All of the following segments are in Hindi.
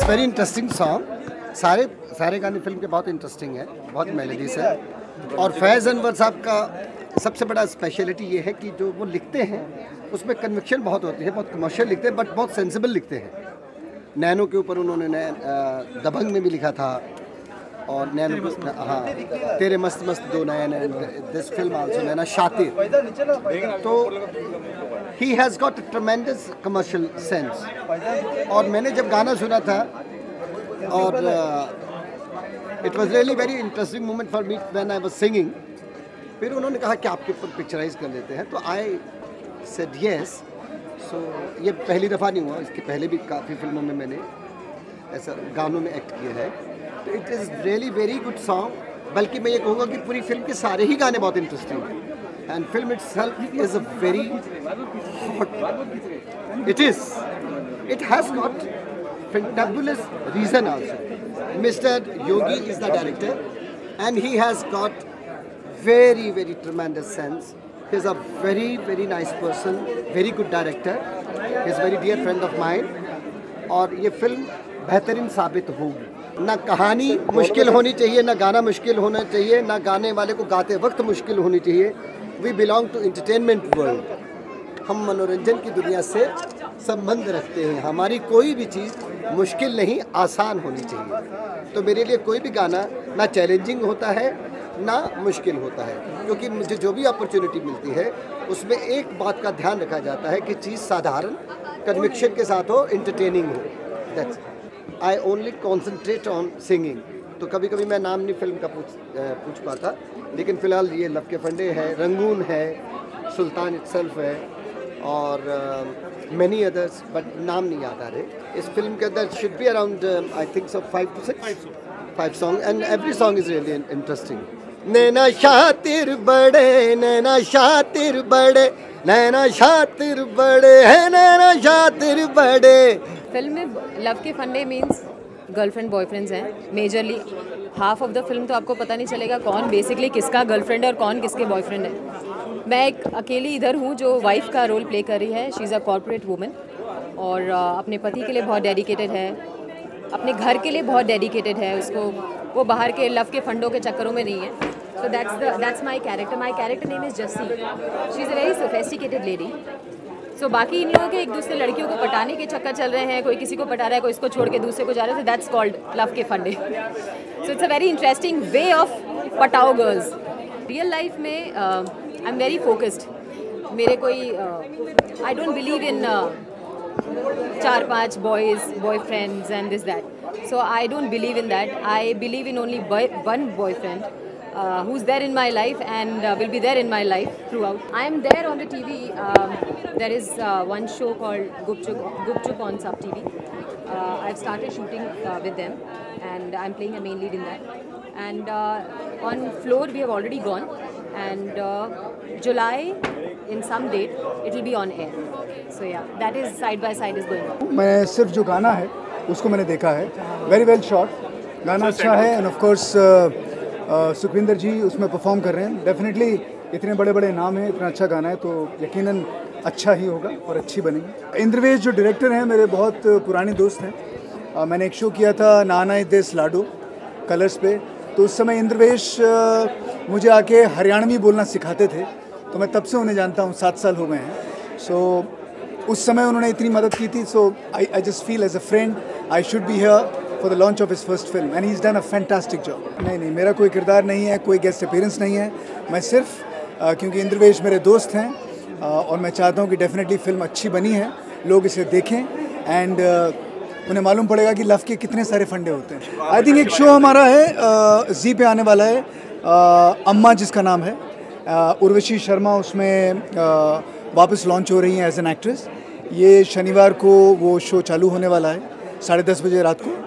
Very interesting song. सारे गाने फिल्म के बहुत इंटरेस्टिंग है, बहुत मेलोडीज है। और फैज़ अनवर साहब का सबसे बड़ा स्पेशलिटी ये है कि जो वो लिखते हैं उसमें कन्विक्शन बहुत होती है, बहुत कमर्शियल लिखते हैं बट बहुत सेंसिबल लिखते हैं। नैनो के ऊपर उन्होंने दबंग में भी लिखा था और नैनो हाँ तेरे मस्त मस्त दो नैन, this film also Naina Shatir. तो he has got tremendous commercial sense. और मैंने जब गाना सुना था और it was really very interesting moment for me when I was singing. फिर उन्होंने कहा कि आपके ऊपर पिक्चराइज कर लेते हैं, तो आई सेड यस। सो ये पहली दफ़ा नहीं हुआ, इसके पहले भी काफ़ी फिल्मों में मैंने ऐसा गानों में एक्ट किया है। तो it is really very good song. बल्कि मैं ये कहूँगा कि पूरी फिल्म के सारे ही गाने बहुत इंटरेस्टिंग हैं। And film itself is a very hot, it has got fantabulous reason also. Mr. Yogi is the director and he has got very tremendous sense. He is a very nice person, very good director. He is very dear friend of mine. और ये फिल्म बेहतरीन साबित होगी। ना कहानी मुश्किल होनी चाहिए, ना गाना मुश्किल होना चाहिए, ना गाने वाले को गाते वक्त मुश्किल होनी चाहिए। We belong to entertainment world. हम मनोरंजन की दुनिया से संबंध रखते हैं। हमारी कोई भी चीज़ मुश्किल नहीं, आसान होनी चाहिए। तो मेरे लिए कोई भी गाना ना चैलेंजिंग होता है ना मुश्किल होता है, क्योंकि मुझे जो भी अपॉर्चुनिटी मिलती है उसमें एक बात का ध्यान रखा जाता है कि चीज़ साधारण कन्विक्शन के साथ हो, एंटरटेनिंग हो। That's I only concentrate on singing. तो कभी कभी मैं नाम नहीं फिल्म का पूछ पाता, लेकिन फ़िलहाल ये लव के फंडे है, रंगून है, सुल्तान इटसेल्फ है और many others, but नाम नहीं याद आ रहे। इस फिल्म के अंदर should be around I think so 5 to 6 songs and every song is really interesting. नैना शातिर बड़े, नैना शातिर बड़े, नैना शातिर बड़े है, नैना शातिर बड़े। फिल्म में लव के फंडे मीन्स गर्लफ्रेंड बॉयफ्रेंड्स हैं majorly. Half of the film तो आपको पता नहीं चलेगा कौन बेसिकली किसका गर्लफ्रेंड है और कौन किसके बॉयफ्रेंड है। मैं एक अकेली इधर हूँ जो वाइफ का रोल प्ले कर रही है। She is a corporate woman और अपने पति के लिए बहुत डेडिकेटेड है, अपने घर के लिए बहुत डेडिकेटेड है। उसको वो बाहर के लव के फंडों के चक्करों में नहीं है। So that's my character name is Jassi. She is a very sophisticated lady. So बाकी इन लोगों के एक दूसरे लड़कियों को पटाने के चक्कर चल रहे हैं, कोई किसी को पटा रहा है, कोई इसको छोड़ के दूसरे को जा रहा है। That's called love Ke Funde. So it's a very interesting way of पटाओ गर्ल्स। रियल लाइफ में आई एम वेरी फोकस्ड। मेरे कोई I don't believe in 4-5 boyfriends and this that. So I don't believe in that. I believe in only one boyfriend who is there in my life and will be there in my life throughout. I am there on the TV. There is one show called Gupchup on Sub TV. I've started shooting with them and I'm playing a main lead in that. And on floor we have already gone and July in some date it will be on air. So yeah, that is side by side is going on. मैं सिर्फ जो गाना है उसको मैंने देखा है। Very well shot, गाना अच्छा है and of course सुखविंदर जी उसमें परफॉर्म कर रहे हैं। डेफिनेटली इतने बड़े बड़े नाम हैं, इतना अच्छा गाना है तो यकीनन अच्छा ही होगा और अच्छी बनेगी। इंद्रवेश जो डायरेक्टर हैं मेरे बहुत पुराने दोस्त हैं। मैंने एक शो किया था नाना देश लाडो कलर्स पे, तो उस समय इंद्रवेश मुझे आके हरियाणवी बोलना सिखाते थे, तो मैं तब से उन्हें जानता हूँ। 7 साल हो गए हैं। सो उस समय उन्होंने इतनी मदद की थी। So I just feel as a friend I should be here for the launch of his first film and he's done a fantastic job. नहीं मेरा कोई किरदार नहीं है, कोई गेस्ट अपीयरेंस नहीं है। मैं सिर्फ क्योंकि इंद्रवेश मेरे दोस्त हैं और मैं चाहता हूँ कि डेफिनेटली फिल्म अच्छी बनी है, लोग इसे देखें एंड उन्हें मालूम पड़ेगा कि लव के कितने सारे फंडे होते हैं। आई थिंक एक शो हमारा है जी पे आने वाला है, अम्मा जिसका नाम है। उर्वशी शर्मा उसमें वापस लॉन्च हो रही हैं एज एन एक्ट्रेस। ये शनिवार को वो शो चालू होने वाला है 10:30 बजे रात को,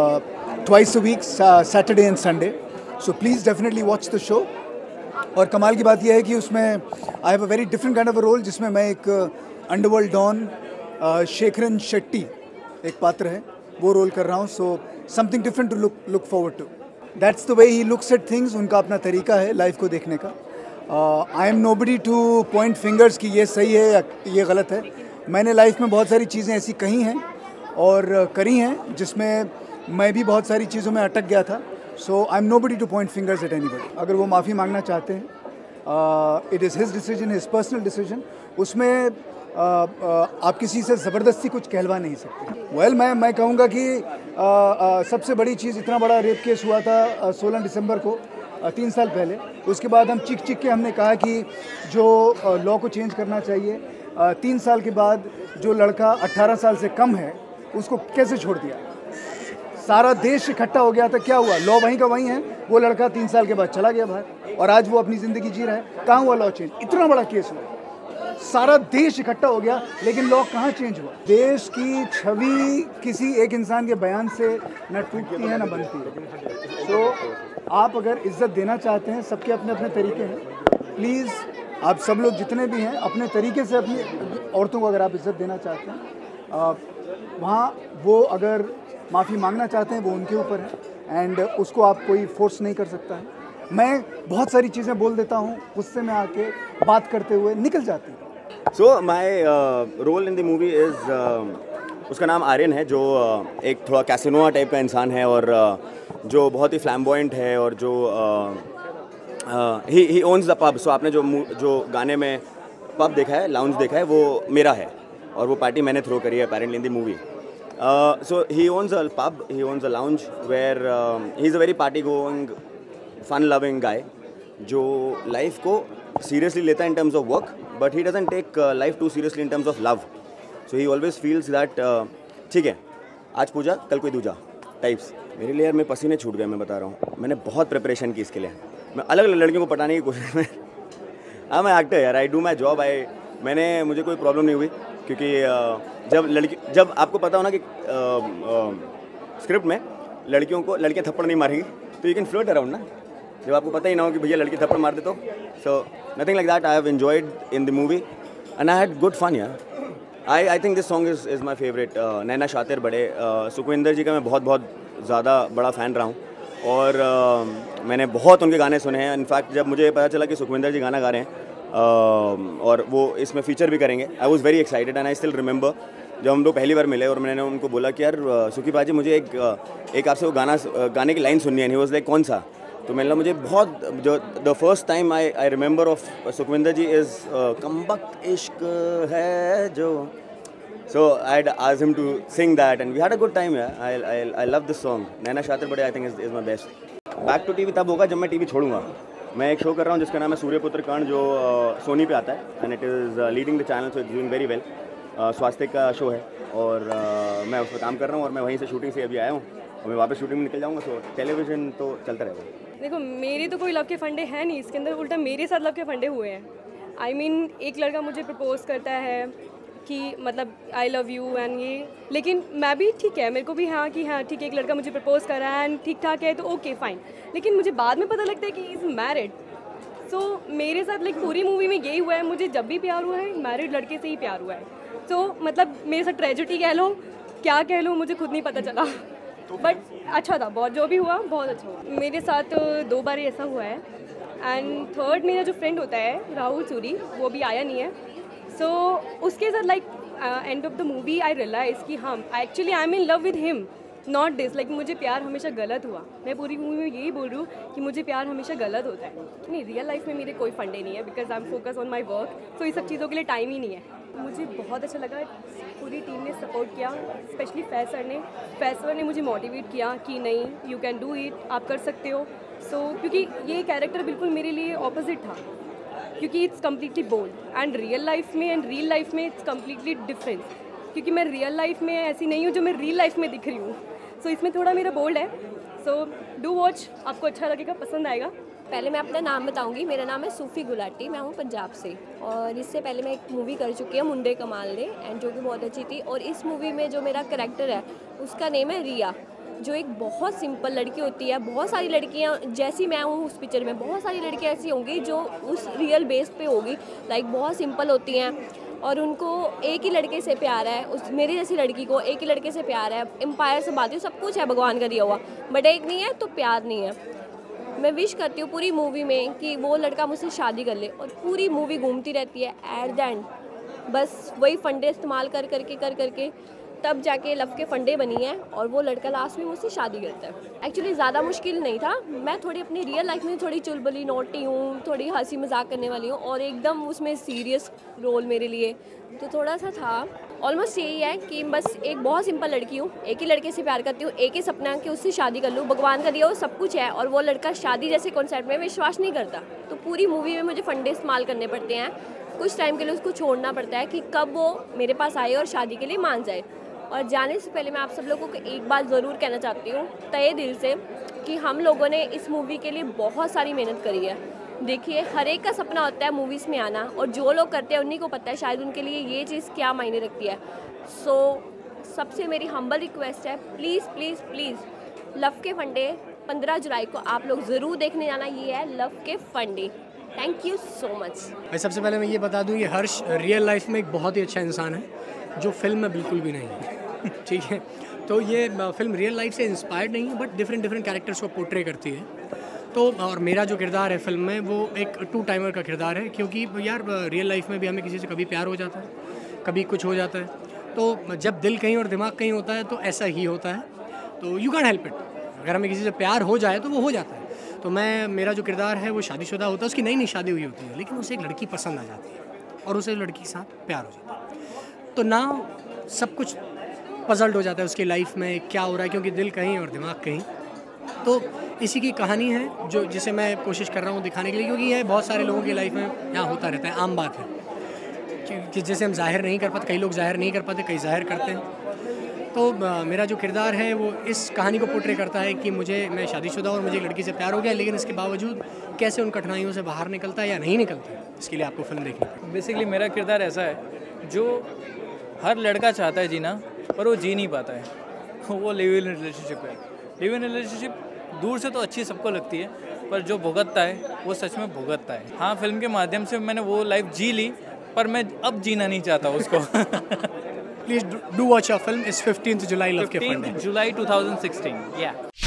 twice a week, Saturday and Sunday. So please definitely watch the show. और कमाल की बात यह है कि उसमें I have a very different kind of a role, जिसमें मैं एक अंडरवर्ल्ड डॉन शेखरन शेट्टी एक पात्र है वो रोल कर रहा हूँ। So something different to look forward to. That's the way he looks at things. उनका अपना तरीका है लाइफ को देखने का। I am nobody to point fingers कि ये सही है या ये गलत है। मैंने लाइफ में बहुत सारी चीज़ें ऐसी कही हैं और करी हैं, जिसमें मैं भी बहुत सारी चीज़ों में अटक गया था. So I am nobody to point fingers at anybody. अगर वो माफ़ी मांगना चाहते हैं, it is his decision, his personal decision. उसमें आप किसी से ज़बरदस्ती कुछ कहलवा नहीं सकते. वेल, मैं कहूँगा कि सबसे बड़ी चीज़, इतना बड़ा रेप केस हुआ था 16 दिसंबर को, 3 साल पहले. उसके बाद हम चिक के हमने कहा कि जो लॉ को चेंज करना चाहिए. 3 साल के बाद जो लड़का 18 साल से कम है उसको कैसे छोड़ दिया. सारा देश इकट्ठा हो गया था. क्या हुआ? लॉ वहीं का वहीं है. वो लड़का 3 साल के बाद चला गया बाहर और आज वो अपनी ज़िंदगी जी रहा है. कहाँ हुआ लॉ चेंज? इतना बड़ा केस हुआ, सारा देश इकट्ठा हो गया, लेकिन लॉ कहाँ चेंज हुआ? देश की छवि किसी एक इंसान के बयान से न टूटती है न बनती है. तो आप अगर इज्जत देना चाहते हैं, सबके अपने अपने तरीके हैं. प्लीज़ आप सब लोग जितने भी हैं, अपने तरीके से अपनी औरतों को अगर आप इज्जत देना चाहते हैं, वहाँ वो अगर माफ़ी मांगना चाहते हैं, वो उनके ऊपर है. एंड उसको आप कोई फोर्स नहीं कर सकता है. मैं बहुत सारी चीज़ें बोल देता हूँ, गुस्से में आके बात करते हुए निकल जाती है. So my role in the movie is, उसका नाम आर्यन है, जो एक थोड़ा कैसिनोआ टाइप का इंसान है और जो बहुत ही फ्लैम्बॉयंट है और जो he owns the pub. So आपने जो गाने में पब देखा है, लाउंज देखा है, वो मेरा है और वो पार्टी मैंने थ्रो करी है apparently in the movie. So he owns a pub, he owns a lounge where he's a very party going, fun loving guy जो लाइफ को सीरियसली लेता है in terms of work, but he doesn't take life too seriously in terms of love. So he always feels that ठीक है, आज पूजा कल कोई दूजा टाइप्स. मेरे लिए यार मेरे पसीने छूट गए, मैं बता रहा हूँ. मैंने बहुत प्रिपरेशन की इसके लिए. मैं अलग अलग लड़कियों को पटाने की कोशिश में. हाँ, मैं एक्टर यार, आई डू माई जॉब. मुझे कोई प्रॉब्लम नहीं हुई, क्योंकि जब आपको पता हो ना कि स्क्रिप्ट में लड़कियाँ थप्पड़ नहीं मारेगी, तो यू कैन फ्लोट अराउंड ना. जब आपको पता ही ना हो कि भैया लड़की थप्पड़ मार दे तो. So nothing like that. I have enjoyed in the movie and I had good fun यार. I think this song is my favourite. Naina Shatir Bade, Sukhvinder जी का मैं बहुत ज़्यादा बड़ा फ़ैन रहा हूँ और मैंने बहुत उनके गाने सुने हैं. इनफैक्ट जब मुझे पता चला कि सुखविंदर जी गाना गा रहे हैं और वो इसमें फीचर भी करेंगे, I was very excited. And I still remember जब हम लोग पहली बार मिले और मैंने उनको बोला कि यार सुखी पाजी, मुझे एक आपसे वो गाने की लाइन सुननी है. ही वाज लाइक, कौन सा? तो मैंने मुझे बहुत, जो the first time I remember of Sukhwinder ji is Kambakht Ishq है जो. So I asked him to sing that and we had a good time. I love this song. Naina Shatir Bade I think is my best. Back to TV तब होगा जब मैं टीवी छोड़ूंगा. मैं एक शो कर रहा हूँ जिसका नाम है सूर्यपुत्र कांड, जो सोनी पे आता है and it is leading the channel, so it's doing very well. स्वास्थ्य का शो है और मैं उस पर काम कर रहा हूँ और मैं वहीं से शूटिंग से अभी आया हूँ और मैं वापस शूटिंग में निकल जाऊँगा. सो टेलीविज़न तो चलता रहेगा. देखो, मेरे तो कोई लव के फंडे हैं नहीं, इसके अंदर उल्टा मेरे साथ लव के फंडे हुए हैं. आई मीन, एक लड़का मुझे प्रपोज करता है कि मतलब आई लव यू एंड ये, लेकिन मैं भी ठीक है, मेरे को भी हाँ कि हाँ ठीक है, एक लड़का मुझे प्रपोज कर रहा है एंड ठीक ठाक है तो ओके फाइन. लेकिन मुझे बाद में पता लगता है कि इज़ मैरिड. सो मेरे साथ लाइक पूरी मूवी में यही हुआ है. मुझे जब भी प्यार हुआ है मैरिड लड़के से ही प्यार हुआ है. तो मतलब मेरे साथ ट्रेजेडी कह लो, क्या कह लो, मुझे खुद नहीं पता चला. बट अच्छा था, बहुत जो भी हुआ बहुत अच्छा हुआ. मेरे साथ 2 बार ऐसा हुआ है एंड थर्ड मेरा जो फ्रेंड होता है राहुल सूरी, वो भी आया नहीं है. सो उसके साथ like end of the movie I realize कि हाँ actually I am in love with him, not this. Like मुझे प्यार हमेशा गलत हुआ. मैं पूरी मूवी में यही बोल रही हूँ कि मुझे प्यार हमेशा गलत होता है. नहीं, रियल लाइफ में मेरे कोई फंडे नहीं है because I am focus on my work. तो ये सब चीज़ों के लिए टाइम ही नहीं है. मुझे बहुत अच्छा लगा, पूरी टीम ने सपोर्ट किया, स्पेशली फैसर ने मुझे मोटिवेट किया कि नहीं, यू कैन डू इट, आप कर सकते हो. सो क्योंकि ये कैरेक्टर बिल्कुल मेरे लिए ऑपोजिट था, क्योंकि it's completely bold and real life में इट्स कम्प्लीटली डिफरेंट. क्योंकि मैं रियल लाइफ में ऐसी नहीं हूँ जो मैं रियल लाइफ में दिख रही हूँ. सो इसमें थोड़ा मेरा बोल्ड है. सो डू वॉच, आपको अच्छा लगेगा, पसंद आएगा. पहले मैं अपना नाम बताऊंगी. मेरा नाम है सूफी गुलाटी, मैं हूँ पंजाब से और इससे पहले मैं एक मूवी कर चुकी हूँ मुंडे कमाल ने, एंड जो कि बहुत अच्छी थी. और इस मूवी में जो मेरा करैक्टर है उसका नेम है रिया, जो एक बहुत सिंपल लड़की होती है. बहुत सारी लड़कियाँ जैसी मैं हूँ उस पिक्चर में, बहुत सारी लड़कियाँ ऐसी होंगी जो उस रियल बेस पे होगी, लाइक बहुत सिंपल होती हैं और उनको एक ही लड़के से प्यार है. उस मेरी जैसी लड़की को एक ही लड़के से प्यार है. एम्पायर से बात है, सब कुछ है भगवान का दिया हुआ, बट एक नहीं है तो प्यार नहीं है. मैं विश करती हूँ पूरी मूवी में कि वो लड़का मुझसे शादी कर ले, और पूरी मूवी घूमती रहती है एट द एंड बस वही फंडे इस्तेमाल कर करके तब जाके लव के फंडे बनी है और वो लड़का लास्ट में मुझसे शादी करता है। एक्चुअली ज़्यादा मुश्किल नहीं था, मैं थोड़ी अपनी रियल लाइफ में थोड़ी चुलबुली नोटी हूँ, थोड़ी हंसी मजाक करने वाली हूँ और एकदम उसमें सीरियस रोल मेरे लिए तो थोड़ा सा था। ऑलमोस्ट यही है कि बस एक बहुत सिंपल लड़की हूँ, एक ही लड़के से प्यार करती हूँ, एक ही सपना कि उससे शादी कर लूँ, भगवान का दिया वो सब कुछ है और वो लड़का शादी जैसे कॉन्सेप्ट में विश्वास नहीं करता। तो पूरी मूवी में मुझे फंडे इस्तेमाल करने पड़ते हैं, कुछ टाइम के लिए उसको छोड़ना पड़ता है कि कब वो मेरे पास आए और शादी के लिए मान जाए। और जाने से पहले मैं आप सब लोगों को एक बात ज़रूर कहना चाहती हूँ तहे दिल से कि हम लोगों ने इस मूवी के लिए बहुत सारी मेहनत करी है। देखिए, हर एक का सपना होता है मूवीज़ में आना और जो लोग करते हैं उन्हीं को पता है शायद उनके लिए ये चीज़ क्या मायने रखती है। सो सबसे मेरी हम्बल रिक्वेस्ट है, please please please love Ke Funde 15 जुलाई को आप लोग ज़रूर देखने जाना। ये है love Ke Funde. Thank you so much. भाई सबसे पहले मैं ये बता दूं, ये हर्ष रियल लाइफ में एक बहुत ही अच्छा इंसान है जो फिल्म में बिल्कुल भी नहीं है। ठीक है, तो ये फिल्म रियल लाइफ से इंस्पायर्ड नहीं है बट डिफरेंट कैरेक्टर्स को पोर्ट्रे करती है। तो और मेरा जो किरदार है फिल्म में वो एक टू टाइमर का किरदार है, क्योंकि यार रियल लाइफ में भी हमें किसी से कभी प्यार हो जाता है, कभी कुछ हो जाता है। तो जब दिल कहीं और दिमाग कहीं होता है तो ऐसा ही होता है, तो यू कैन हेल्प इट। अगर हमें किसी से प्यार हो जाए तो वो हो जाता है। तो मेरा जो किरदार है वो शादीशुदा होता है, उसकी नई शादी हुई होती है, लेकिन उसे एक लड़की पसंद आ जाती है और उसे लड़की के साथ प्यार हो जाता है। तो ना सब कुछ पजल्ड हो जाता है उसकी लाइफ में क्या हो रहा है, क्योंकि दिल कहीं और दिमाग कहीं। तो इसी की कहानी है जो जिसे मैं कोशिश कर रहा हूँ दिखाने के लिए, क्योंकि यह बहुत सारे लोगों की लाइफ में यहाँ होता रहता है, आम बात है कि जैसे हम जाहिर नहीं कर पाते, कई लोग जाहिर नहीं कर पाते, कई जाहिर करते हैं। तो मेरा जो किरदार है वो इस कहानी को पोर्ट्रे करता है कि मैं शादीशुदा और मुझे एक लड़की से प्यार हो गया, लेकिन इसके बावजूद कैसे उन कठिनाइयों से बाहर निकलता है या नहीं निकलता है, इसके लिए आपको फिल्म देखनी। बेसिकली मेरा किरदार ऐसा है जो हर लड़का चाहता है जीना पर वो जी नहीं पाता है, वो लिव इन रिलेशनशिप है। लिव इन रिलेशनशिप दूर से तो अच्छी सबको लगती है, पर जो भुगतता है वो सच में भुगतता है। हाँ, फिल्म के माध्यम से मैंने वो लाइफ जी ली, पर मैं अब जीना नहीं चाहता उसको। Please do watch a film इस 15th जुलाई लव के फंडे। 15th July 2016, yeah.